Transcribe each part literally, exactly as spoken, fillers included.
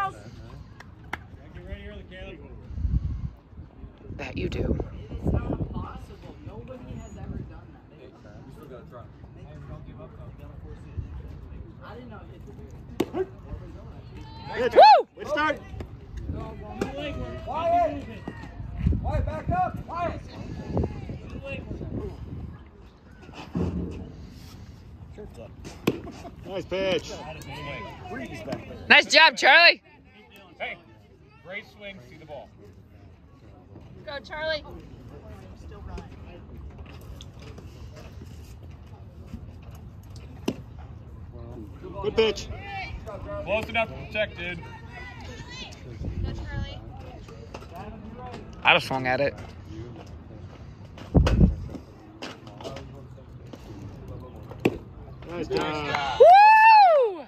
Charles. That you do. It's not impossible. Nobody has ever done that. We still gotta try. Don't give up though. I didn't know it. Woo! Good start. Wyatt! Wyatt, back up! Wyatt! Nice pitch. Nice job, Charlie. Hey, great swing, see the ball. Go, Charlie. Good pitch. Close enough to protect, dude. Go, Charlie. I'd have swung at it. Nice job. Woo!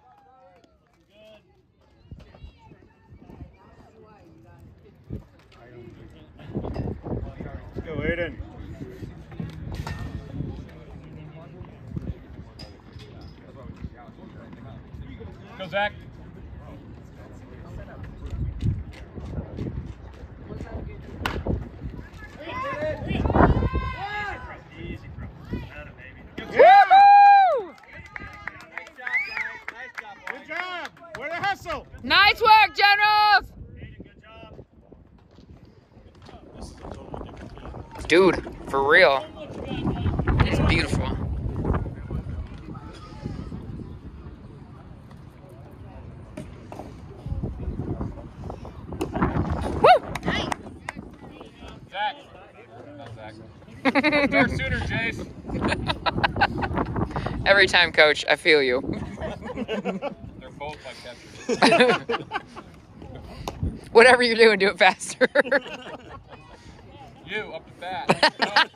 Let's go, Aiden. Go, Zach. Woo! Good job. Way to hustle. Nice work, Generals! Dude, for real. It's beautiful. Zach. Not Zach. Start sooner, Jace. Every time, Coach, I feel you. They're both like catchers. Whatever you're doing, do it faster. You, up the bat.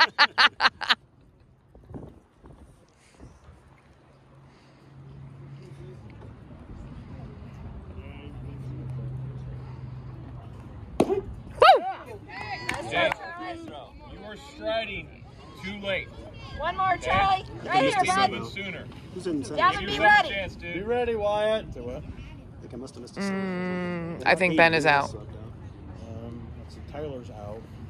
Jake, you are striding too late. One more, Charlie. Right here, Be bud. moving sooner. Who's in center? Gavin, Give be yourself a ready. chance, dude. Be ready, Wyatt. Say what? I think I must have missed a second. Mm, I think Ben is out. Um, let's see, Tyler's out.